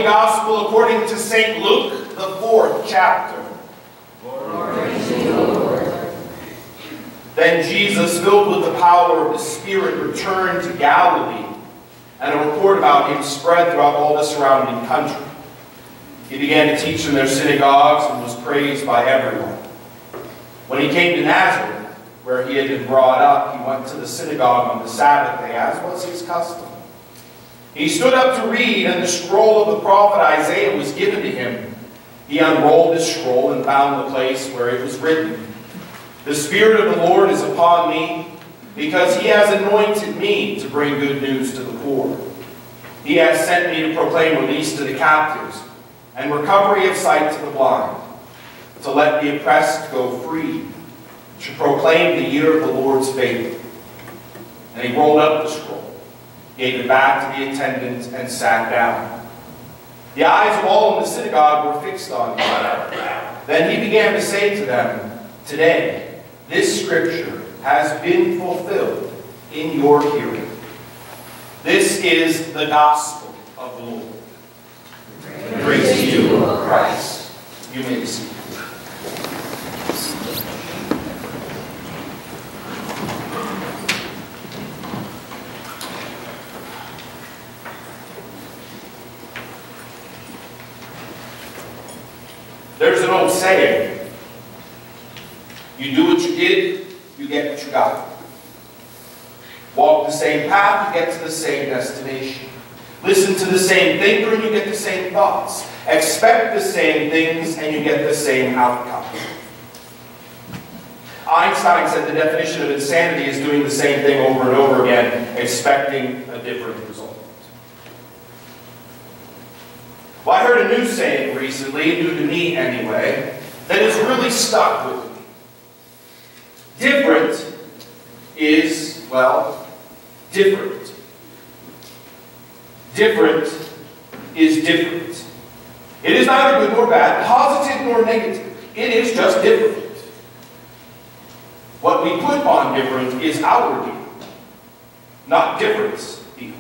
Gospel according to St. Luke, the 4th chapter. Glory to you, Lord. Then Jesus, filled with the power of the Spirit, returned to Galilee, and a report about him spread throughout all the surrounding country. He began to teach in their synagogues and was praised by everyone. When he came to Nazareth, where he had been brought up, he went to the synagogue on the Sabbath day, as was his custom. He stood up to read, and the scroll of the prophet Isaiah was given to him. He unrolled the scroll and found the place where it was written, "The Spirit of the Lord is upon me, because he has anointed me to bring good news to the poor. He has sent me to proclaim release to the captives and recovery of sight to the blind, to let the oppressed go free, to proclaim the year of the Lord's favor." And he rolled up the scroll, gave it back to the attendant, and sat down. The eyes of all in the synagogue were fixed on him. Then he began to say to them, "Today, this scripture has been fulfilled in your hearing." This is the gospel of the Lord. Praise to you, Christ. You may be seated. There's an old saying, you do what you did, you get what you got. Walk the same path, you get to the same destination. Listen to the same thinker, and you get the same thoughts. Expect the same things, and you get the same outcome. Einstein said the definition of insanity is doing the same thing over and over again, expecting a different result. Well, I heard a new saying recently, new to me anyway, that has really stuck with me. Different is, well, different. Different is different. It is neither good nor bad, positive nor negative. It is just different. What we put on different is our deal, not difference deal.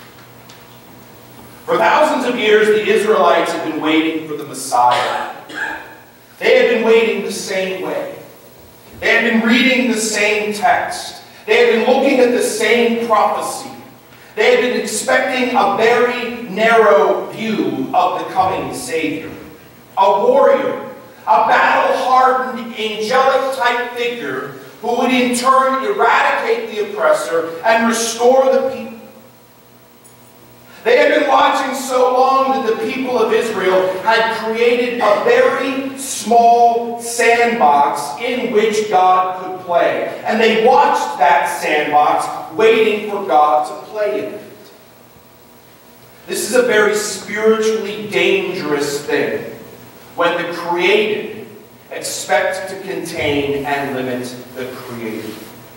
For thousands of years, the Israelites had been waiting for the Messiah. They had been waiting the same way. They had been reading the same text. They had been looking at the same prophecy. They had been expecting a very narrow view of the coming Savior. A warrior, a battle-hardened, angelic-type figure who would in turn eradicate the oppressor and restore the people. They had been watching so long that the people of Israel had created a very small sandbox in which God could play. And they watched that sandbox, waiting for God to play in it. This is a very spiritually dangerous thing when the created expect to contain and limit the created.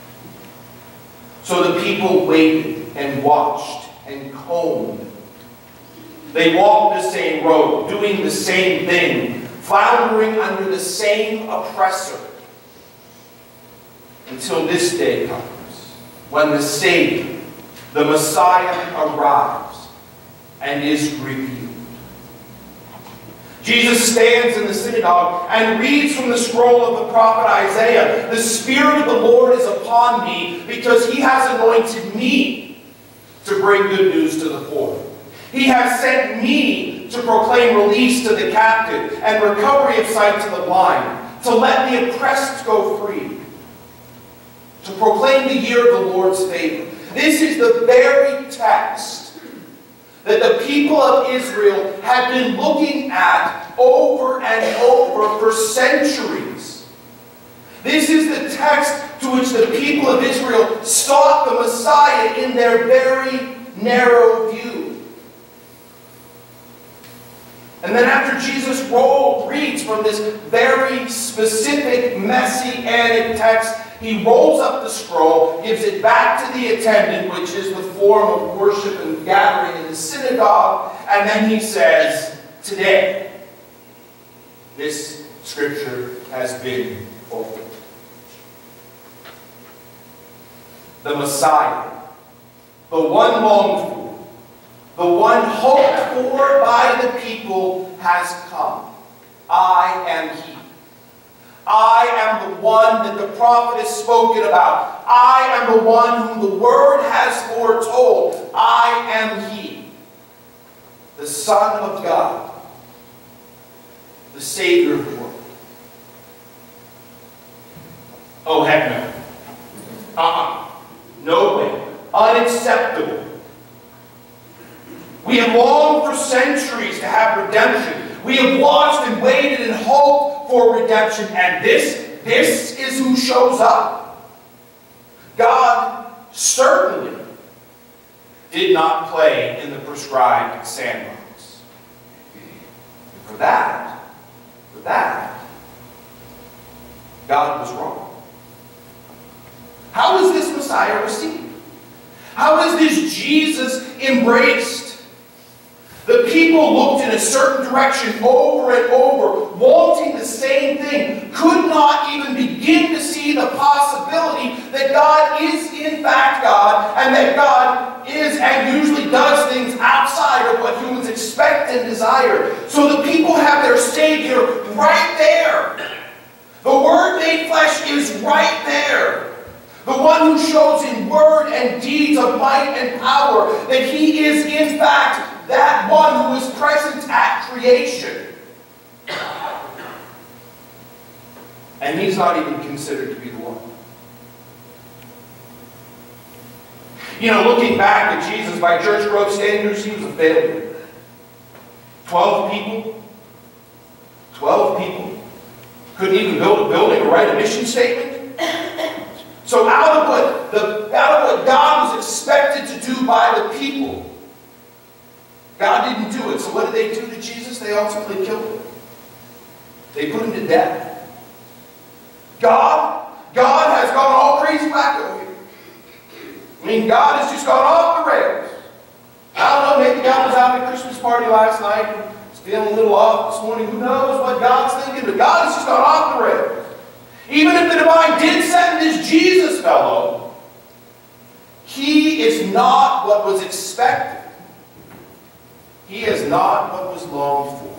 So the people waited and watched and combed. They walked the same road, doing the same thing, floundering under the same oppressor, until this day comes, when the Savior, the Messiah, arrives and is revealed. Jesus stands in the synagogue and reads from the scroll of the prophet Isaiah, "The Spirit of the Lord is upon me, because he has anointed me to bring good news to the poor. He has sent me to proclaim release to the captive and recovery of sight to the blind, to let the oppressed go free, to proclaim the year of the Lord's favor." This is the very text that the people of Israel had been looking at over and over for centuries. This is the text to which the people of Israel sought the Messiah in their very narrow view. And then after Jesus reads from this very specific messianic text, he rolls up the scroll, gives it back to the attendant, which is the form of worship and gathering in the synagogue, and then he says, "Today, this scripture has been fulfilled." The Messiah, the one longed for, The one hoped for by the people has come. I am he. I am the one that the prophet has spoken about. I am the one whom the word has foretold. I am he, the Son of God, the Savior of the world. Oh, heck no. No way. Unacceptable. We have longed for centuries to have redemption. We have watched and waited and hoped for redemption. And this is who shows up. God certainly did not play in the prescribed sandbox. For that, God was wrong. How is this Messiah received? How is this Jesus embraced? The people looked in a certain direction over and over, wanting the same thing, could not even begin to see the possibility that God is in fact God, and that God is and usually does things outside of what humans expect and desire. So the people have their Savior right there. The Word made flesh is right there. The one who shows in word and deeds of might and power that he is in fact that one who is present at creation. And he's not even considered to be the one. You know, looking back at Jesus by church growth standards, he was a failure. 12 people. 12 people. Couldn't even build a building or write a mission statement. So out of what God was expected to do by the people, God didn't do it. So what did they do to Jesus? They ultimately killed him. They put him to death. God has gone all crazy wacko here. I mean, God has just gone off the rails. I don't know, maybe God was out at a Christmas party last night and was feeling a little off this morning. Who knows what God's thinking? But God has just gone off the rails. Even if the divine did send this Jesus fellow, he is not what was expected. He is not what was longed for.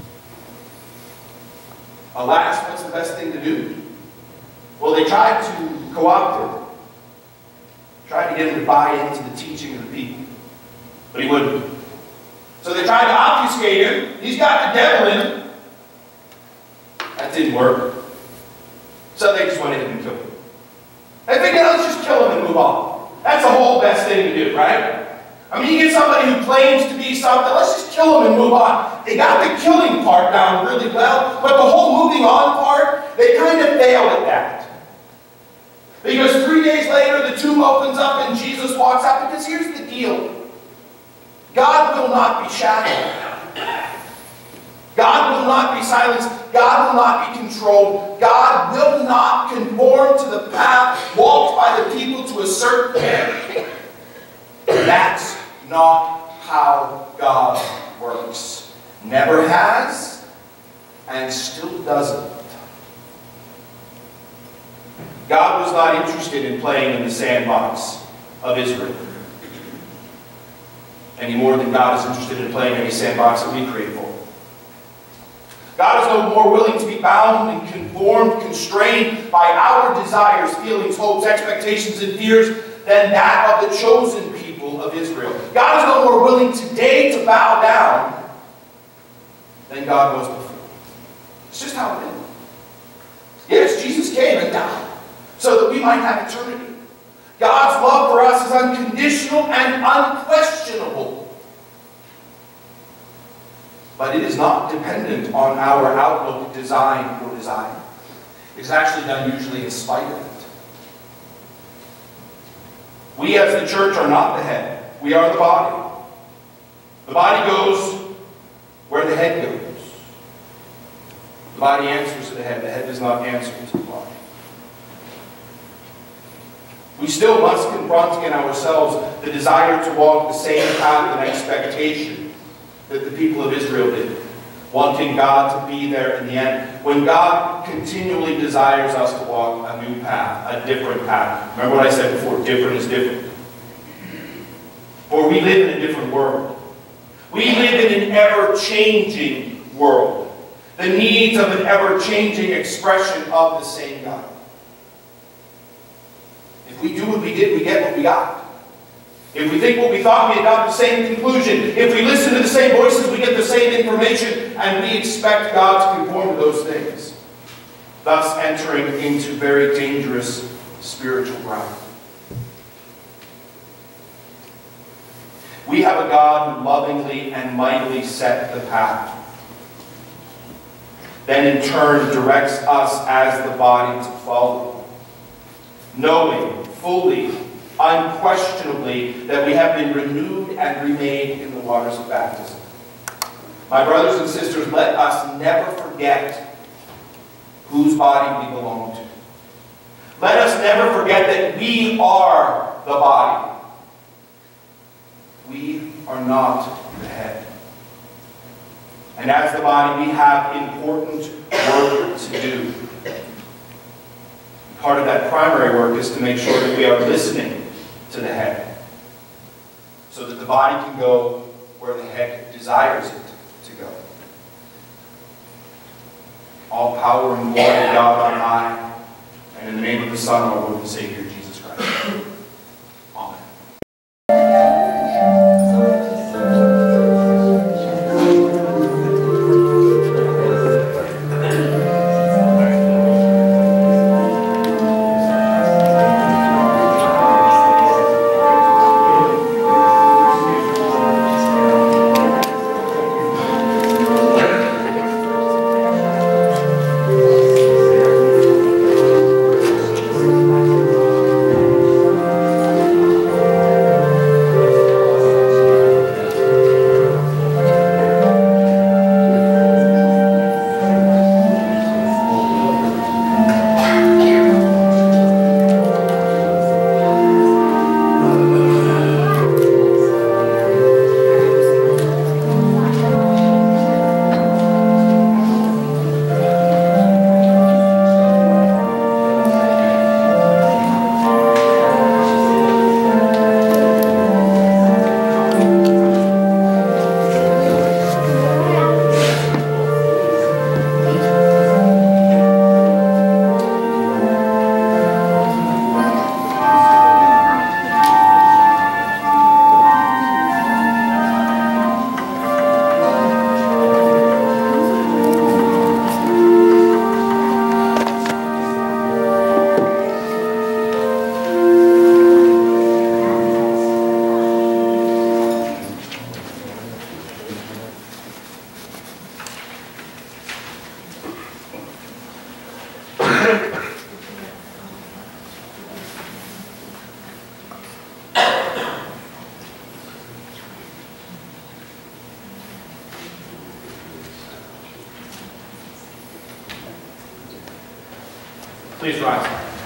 Alas, what's the best thing to do? Well, they tried to co-opt him. Tried to get him to buy into the teaching of the people. But he wouldn't. So they tried to obfuscate him. He's got the devil in him. That didn't work. So they just went in and killed him. They figured, let's just kill him and move on. That's the whole best thing to do, right? I mean, you get somebody who claims to be something, let's just kill him and move on. They got the killing part down really well, but the whole moving on part, they kind of failed at that. Because 3 days later, the tomb opens up and Jesus walks out. Because here's the deal. God will not be shackled. God will not be silenced. God will not be controlled. God will not conform to the path walked by the people to a certain end. That's not how God works. Never has, and still doesn't. God was not interested in playing in the sandbox of Israel any more than God is interested in playing in any sandbox that we create for him. God is no more willing to be bound and conformed, constrained by our desires, feelings, hopes, expectations, and fears than that of the chosen people of Israel. God is no more willing today to bow down than God was before. It's just how it is. Yes, Jesus came and died so that we might have eternity. God's love for us is unconditional and unquestionable. But it is not dependent on our outlook, design, or desire. It's actually done usually in spite of it. We as the church are not the head. We are the body. The body goes where the head goes. The body answers to the head. The head does not answer to the body. We still must confront in ourselves the desire to walk the same path and expectation that the people of Israel did, wanting God to be there in the end. When God continually desires us to walk a new path, a different path. Remember what I said before, different is different. For we live in a different world. We live in an ever-changing world. The needs of an ever-changing expression of the same God. If we do what we did, we get what we got. If we think what we thought, we adopt the same conclusion. If we listen to the same voices, we get the same information, and we expect God to conform to those things, thus entering into very dangerous spiritual ground. We have a God who lovingly and mightily set the path, then in turn directs us as the body to follow, knowing fully, unquestionably, that we have been renewed and remade in the waters of baptism. My brothers and sisters, let us never forget whose body we belong to. Let us never forget that we are the body. We are not the head. And as the body, we have important work to do. Part of that primary work is to make sure that we are listening to the head, so that the body can go where the head desires it to go. All power and glory to God on high, and in the name of the Son, our Lord and Savior, Jesus Christ. Amen. Please rise.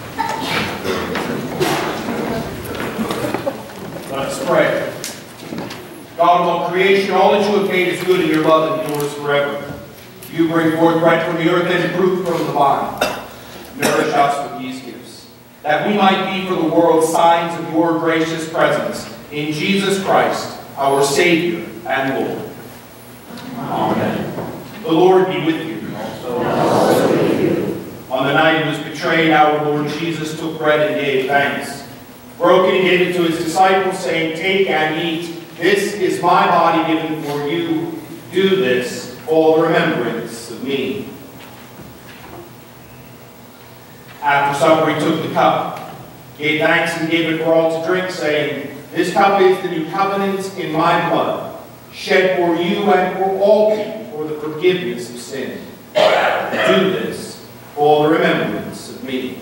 Let us pray. God of all creation, all that you have made is good, and your love endures forever. You bring forth bread from the earth and fruit from the vine. Nourish us with these gifts, that we might be for the world signs of your gracious presence in Jesus Christ, our Savior and Lord. Amen. The Lord be with you. Also with you. On the night he was betrayed, our Lord Jesus took bread and gave thanks. Broke it and gave it to his disciples, saying, "Take and eat. This is my body given for you. Do this for the remembrance of me." After supper he took the cup, gave thanks and gave it for all to drink, saying, "This cup is the new covenant in my blood, shed for you and for all people for the forgiveness of sin. Do this for the remembrance of me."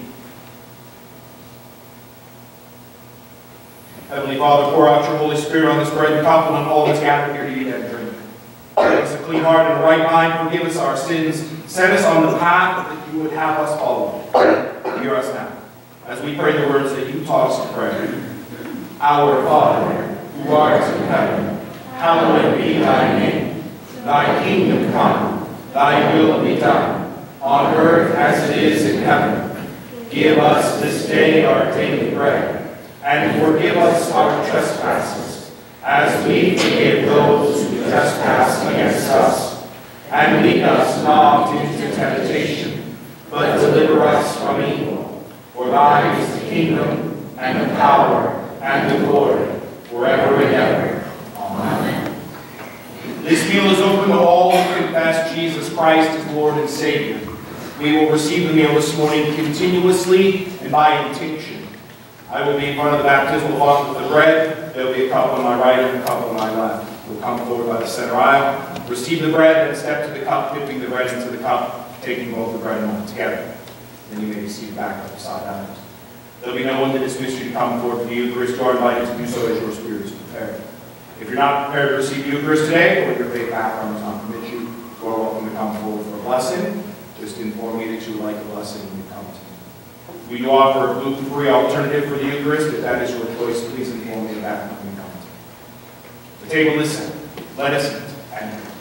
Heavenly Father, pour out your Holy Spirit on this bread and cup and on all that's gathered here to eat and drink. Give us a clean heart and a right mind. Forgive us our sins. Set us on the path that you would have us follow. Hear us now, as we pray the words that you taught us to pray. Our Father, who art in heaven, hallowed be thy name. Thy kingdom come, thy will be done, on earth as it is in heaven. Give us this day our daily bread, and forgive us our trespasses, as we forgive those who trespass against us. And lead us not into temptation, but deliver us from evil. For thine is the kingdom, and the power, and the glory, forever and ever. Amen. This meal is open to all who confess Jesus Christ as Lord and Savior. We will receive the meal this morning continuously and by intinction. I will be in front of the baptismal font with the bread. There will be a cup on my right and a cup on my left. We'll come forward by the center aisle, receive the bread, then step to the cup, dipping the bread into the cup, taking both the bread and wine together. Then you may receive back upside down. There will be no one in this mystery to come forward for the Eucharist. You are invited to do so as your spirit is prepared. If you're not prepared to receive the Eucharist today, or your faith background does not permit you, you are welcome to come forward for a blessing. Just inform me that you would like a blessing when you come to me. We do offer a gluten-free alternative for the Eucharist. If that is your choice, please inform me of that when you come to me. The table is set. Let us eat and drink.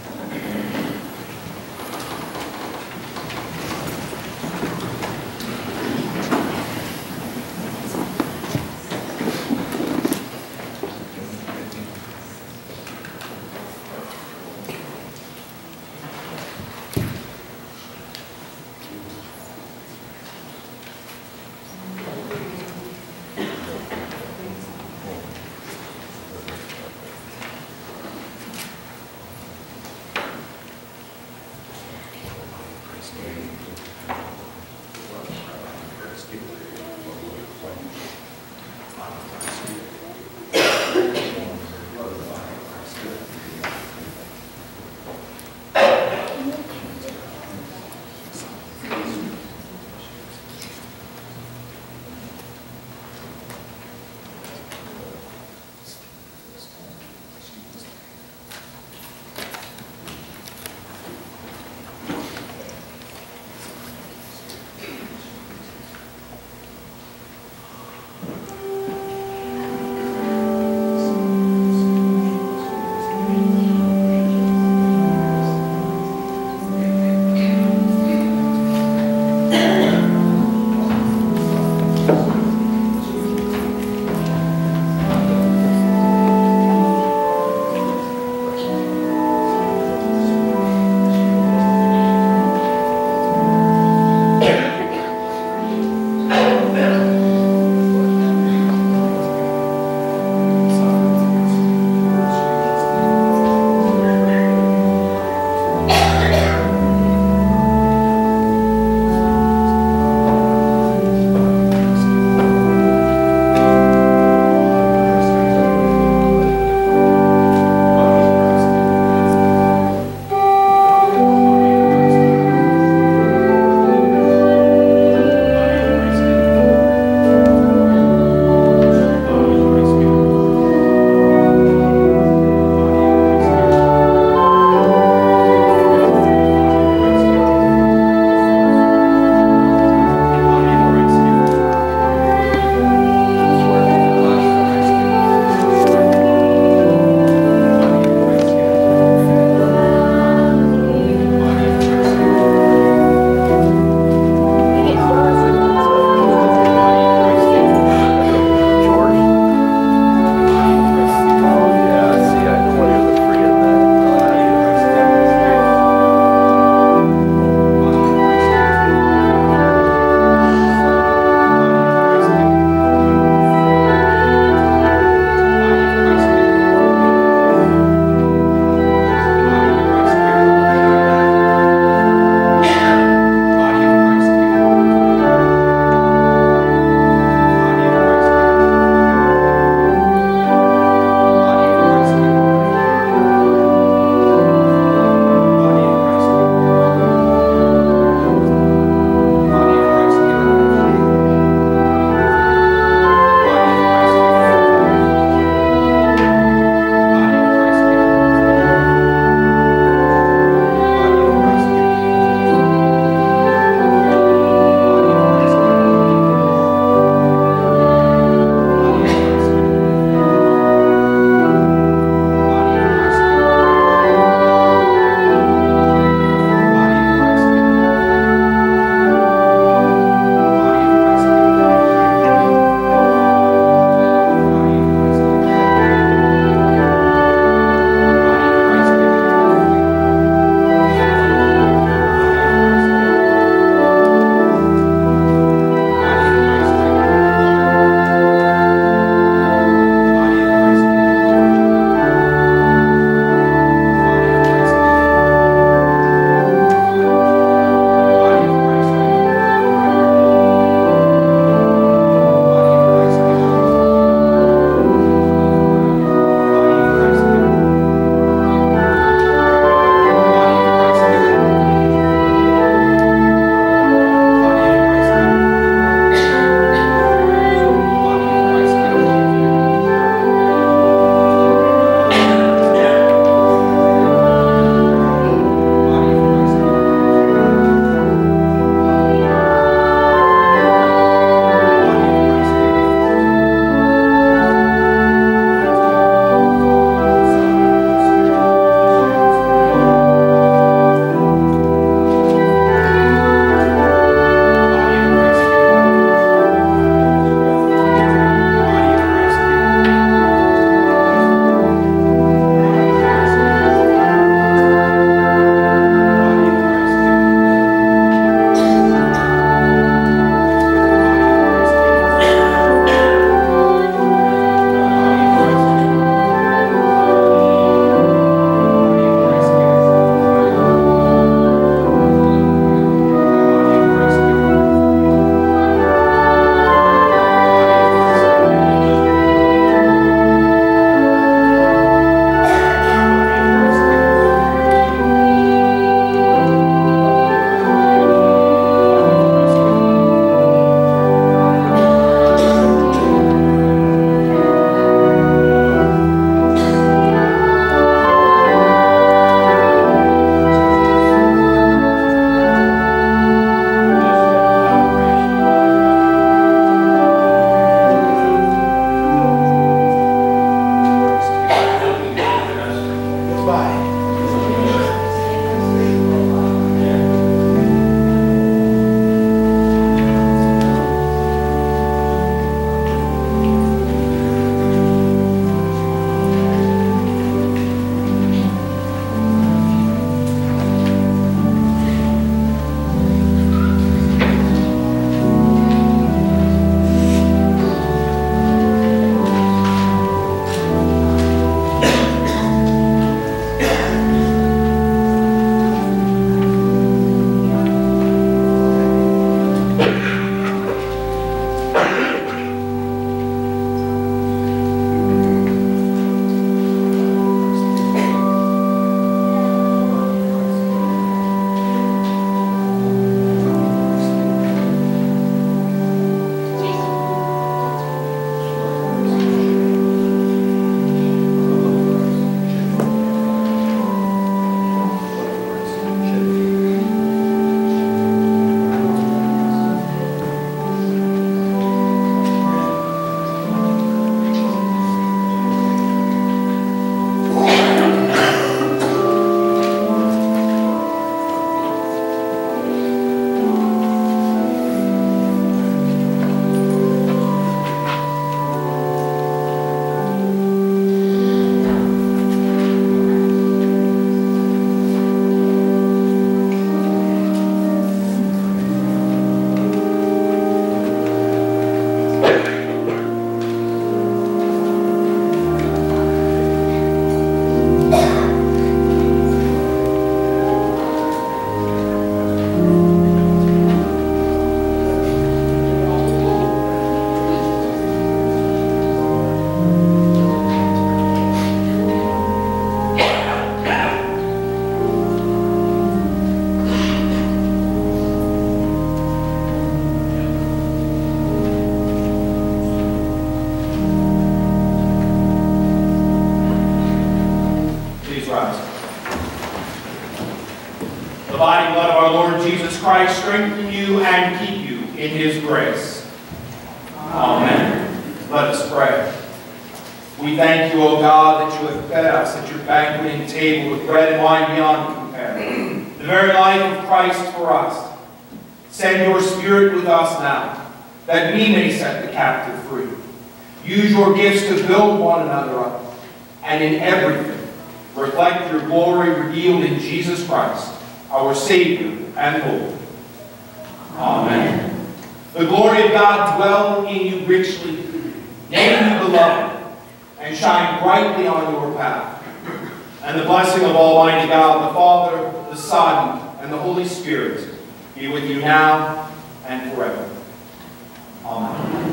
Christ strengthen you and keep you in his grace. Amen. Let us pray. We thank you, O God, that you have fed us at your banqueting table with bread and wine beyond compare, the very life of Christ for us. Send your Spirit with us now, that we may set the captive free. Use your gifts to build one another up, and in everything reflect your glory revealed in Jesus Christ, our Savior and Lord. Amen. The glory of God dwell in you richly, name you beloved, and shine brightly on your path. And the blessing of Almighty God, the Father, the Son, and the Holy Spirit be with you now and forever. Amen.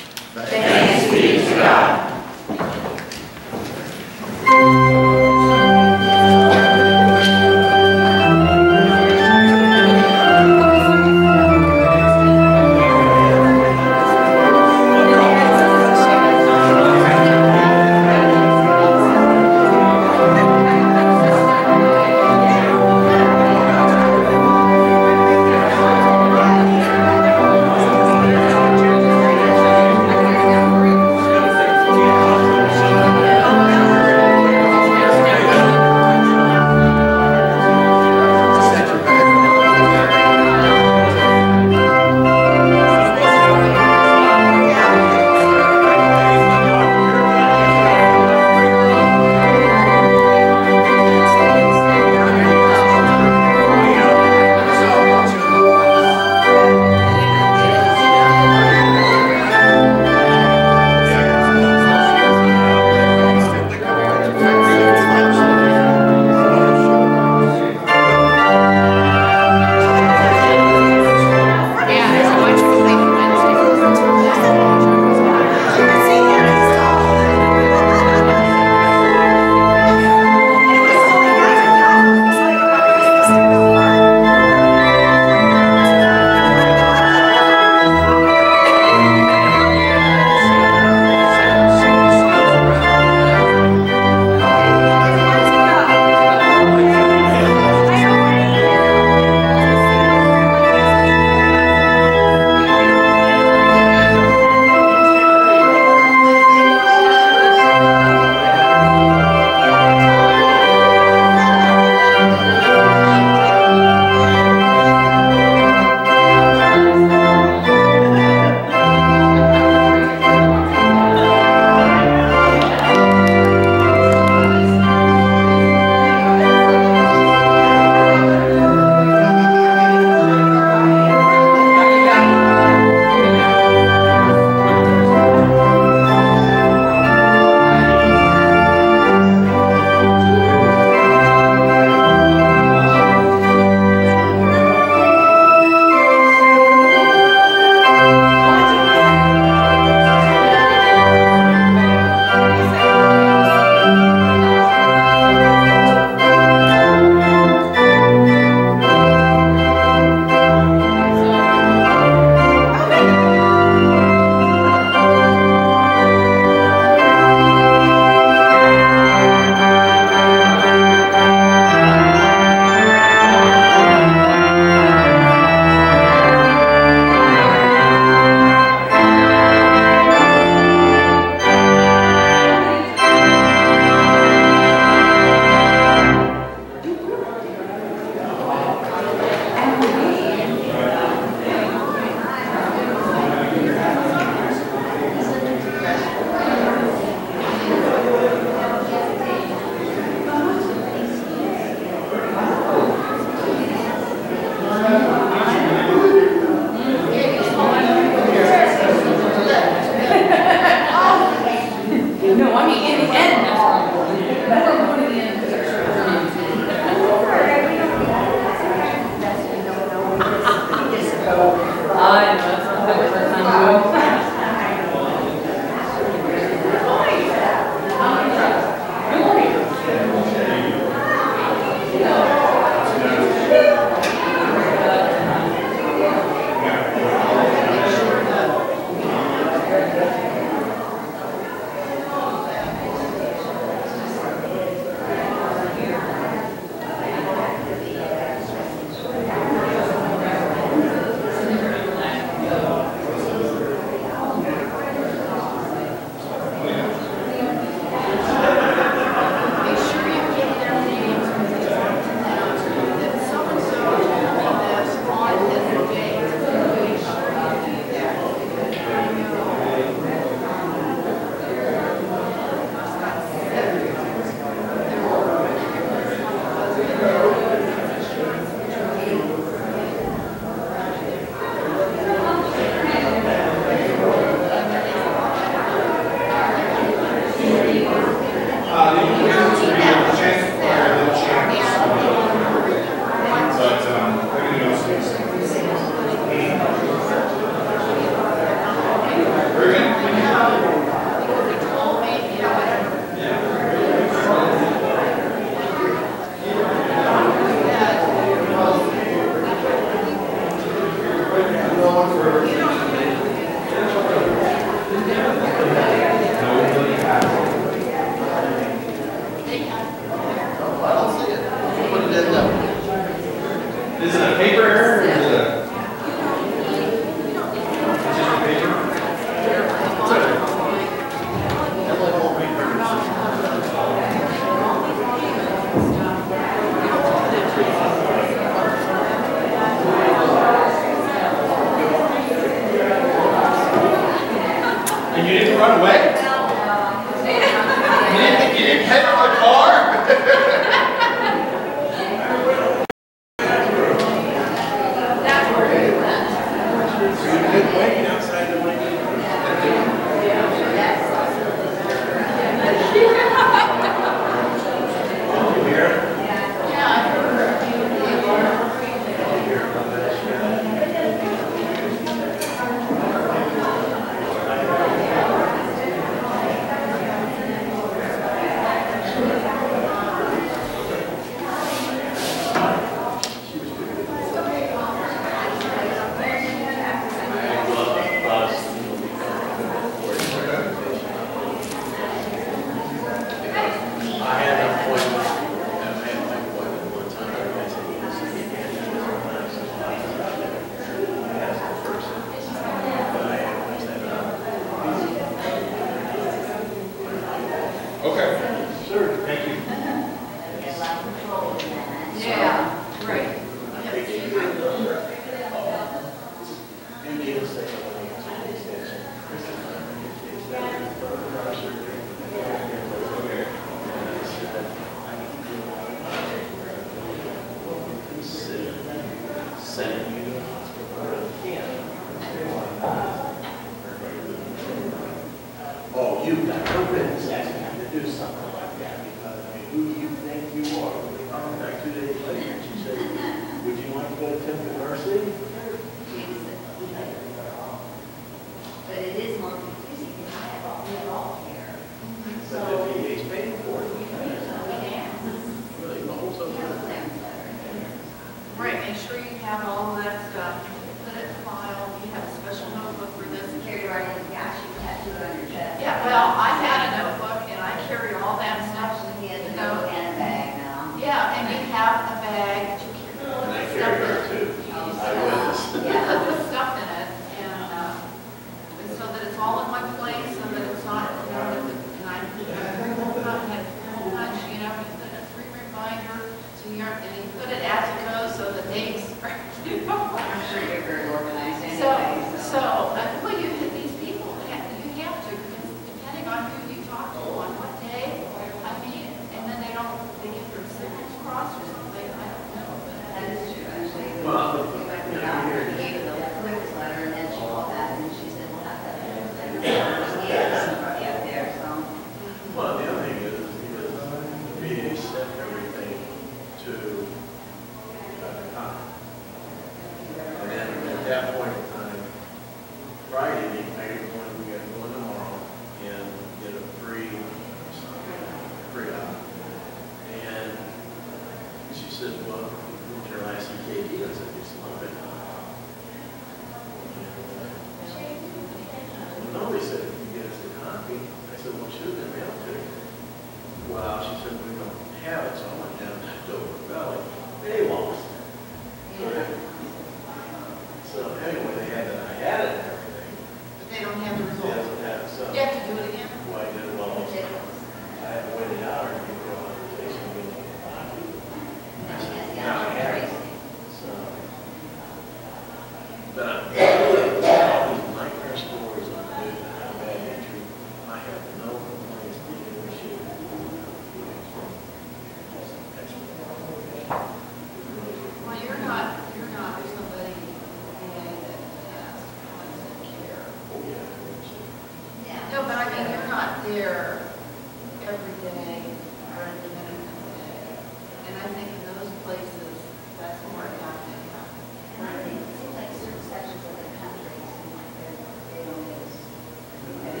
But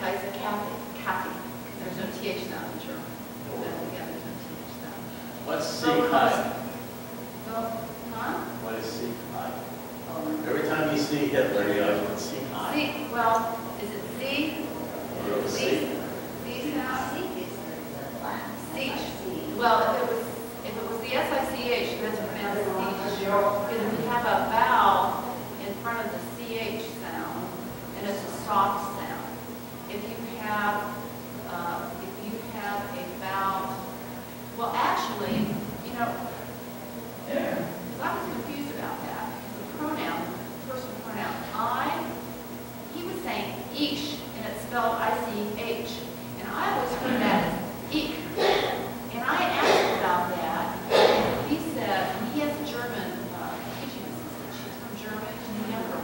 Kaiser Kathy. There's no TH sound in German. Yeah, there's no TH sound. What's C So high? huh? What is C high? Every time you see Hitler, you always want C high. C, well, is it C? Or C. C sound? Siege. Well, if it was the SICH, that's pronounced siege. Because if you have a vowel in front of the CH sound, and it's a soft sound. If you have a vowel, well, actually, you know, I was confused about that. The pronoun, personal pronoun, he was saying ish, and it's spelled I-C-H. And I always heard that as ich. And I asked about that, and he said, and he has a German teaching assistant. She's from Germany, she's Hamburg.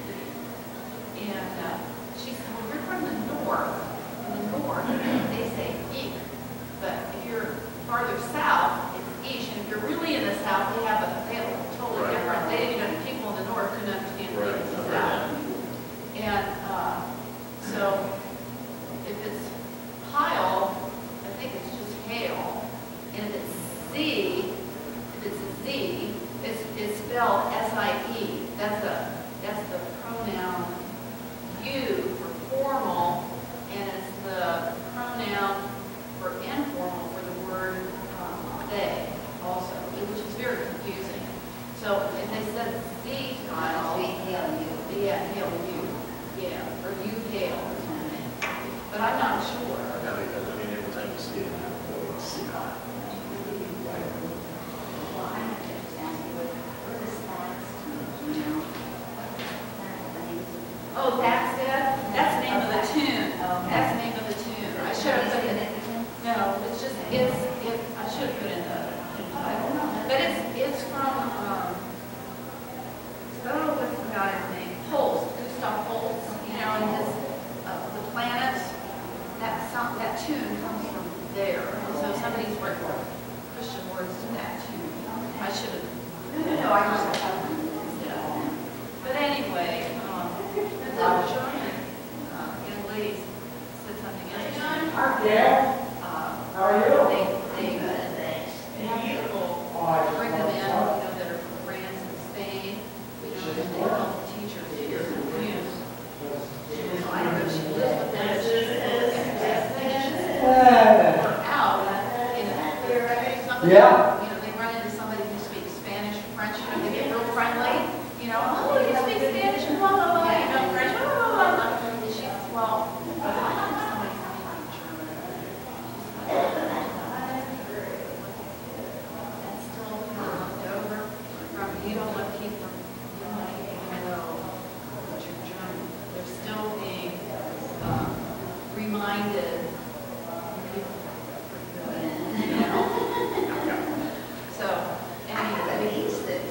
And she said, well, you're from the north. In the north, they say ich. But if you're farther south, it's ish. And if you're really in the south, they have a totally different. People in the north couldn't understand people in the south. And so if it's pile, I think it's just hail. And if it's a Z, it's spelled S-I-E. That's the pronoun you for formal, and it's the pronoun for informal for the word they also, which is very confusing. So if they said Z style, yeah, hail you, yeah, or you hail or something. But I'm not sure. Yeah, because I mean, every time you see it, it's C high. Oh, that's it? That's the name of the tune. That's the name of the tune. I should have put it in. No, it's just, I should have put it in the title. But it's from, what's the guy's name? Holst, Gustav Holst. You know, and his, the planets, that tune comes from there. And so somebody's written Christian words to that tune. I should have. No, I just have. Yeah. But anyway, the German young lady said something interesting. How are you? They have people bring them in, that are from France and Spain, and they help the teachers here at Muse. So I don't know if she lives with them, but she's out in somebody, they run into somebody who speaks Spanish or French, they get real friendly, oh, you speak Spanish, blah, blah, blah, French, blah, blah, blah, blah. And she says, well, I think somebody's speaking German. That's still left over from, you don't let people, even though that you're German, they're still being reminded. So, anyway.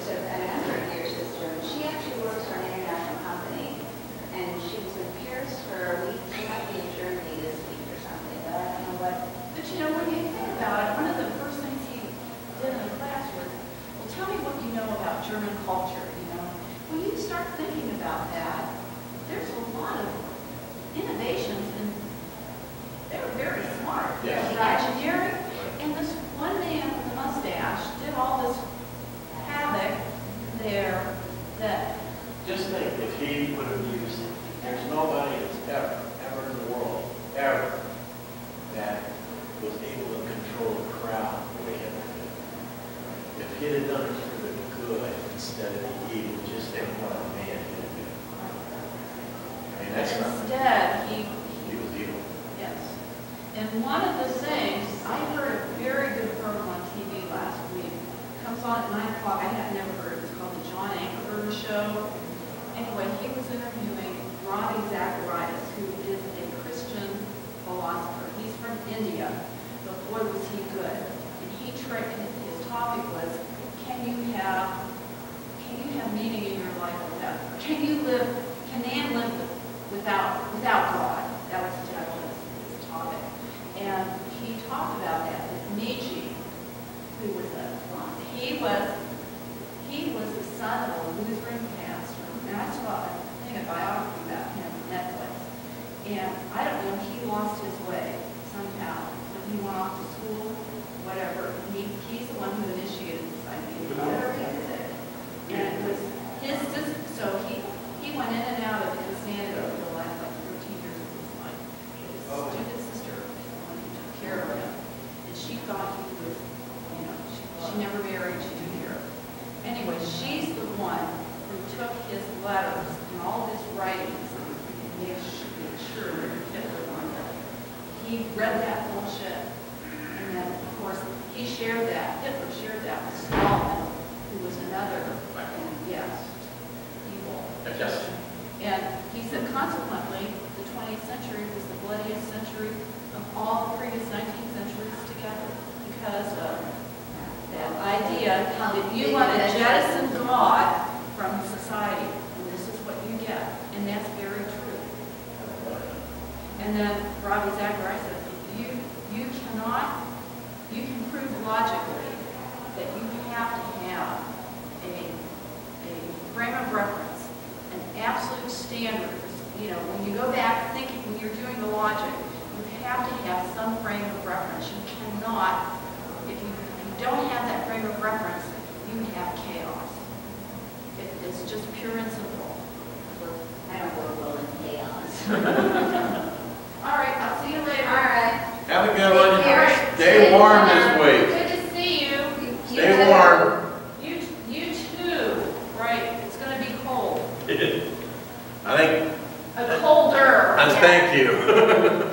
She actually works for an international company, and she was in Paris for a week. She might be in Germany this week or something, but I don't know what. But when you think about it, one of the first things he did in the class was, well, tell me what you know about German culture, When you start thinking about that, there's a lot of innovations, and they were very smart. Yeah. Engineering, and this one man with the mustache did all this havoc there that... Just think, if he would have used, there's nobody ever in the world, ever, that was able to control the crowd the way Hitler did. If he had done it for the good instead of the evil, just think what a man he would do. I mean, that's not. Instead, he was evil. Yes. And one of the things, I heard a very good program on TV last week. It comes on at 9 o'clock. I had never heard it. It's called the John Ankerberg Show. Anyway, he was interviewing Ravi Zacharias, who is a Christian philosopher. He's from India, but boy was he good. And his topic was, can you have meaning in your life without? Can man live without God? That was the title of his topic. And he talked about that with Nietzsche, who was he was the son of a Lutheran pastor. And I saw a biography about him on Netflix. And I don't know, he lost his way somehow when he went off to school, whatever. He's the one who initiated this idea. And it was his sister, so he went in and out of insanity for the last like 13 years of his life. His stupid sister was the one who took care of him. And she thought he was, she never married, she took care of him. Anyway, she's the one who took his letters and all of his writings and made sure that Hitler wanted it. He read that bullshit. And then, of course, he shared that. Hitler shared that with Stalin, who was another, evil. Yes. And he said, consequently, the 20th century was the bloodiest century of all the previous 19th centuries together because of that idea that you want to jettison God from society, and this is what you get. And that's very true. And then Robbie Zachariah said, you can prove logically that you have to have a frame of reference, an absolute standard. When you go back thinking, when you're doing the logic, you have to have some frame of reference. You cannot, if you don't have that frame of reference, you have chaos. It's just pure and simple. I don't work well in chaos. All right, I'll see you later. All right. Have a good one. Take care. Stay warm this week. Good to see you. Stay warm. You too. Right, it's going to be cold. I think. Colder. Thank you.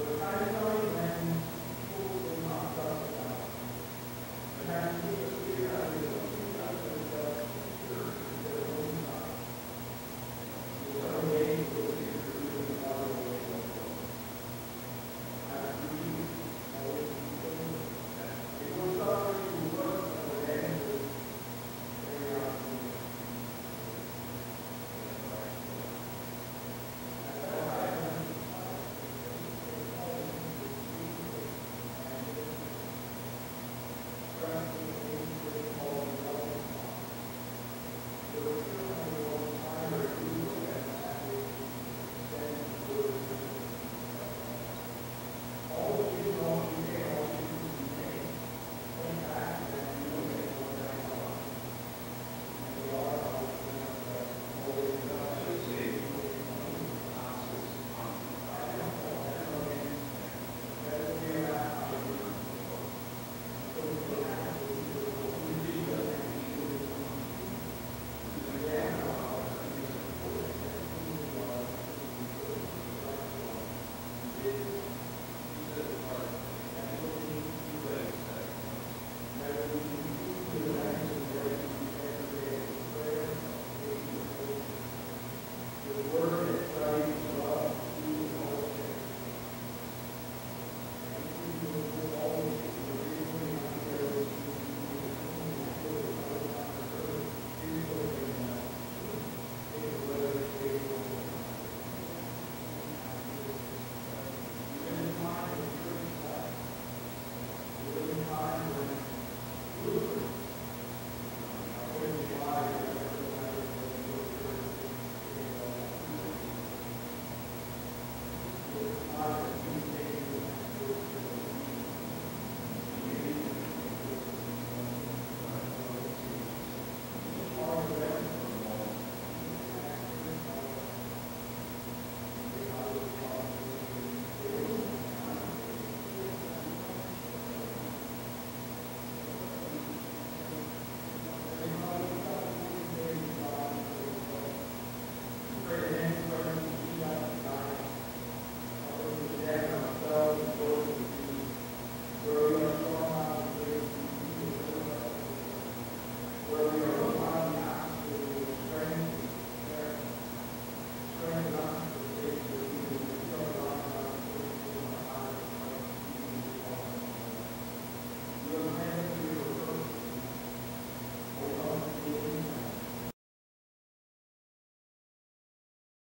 Thank you.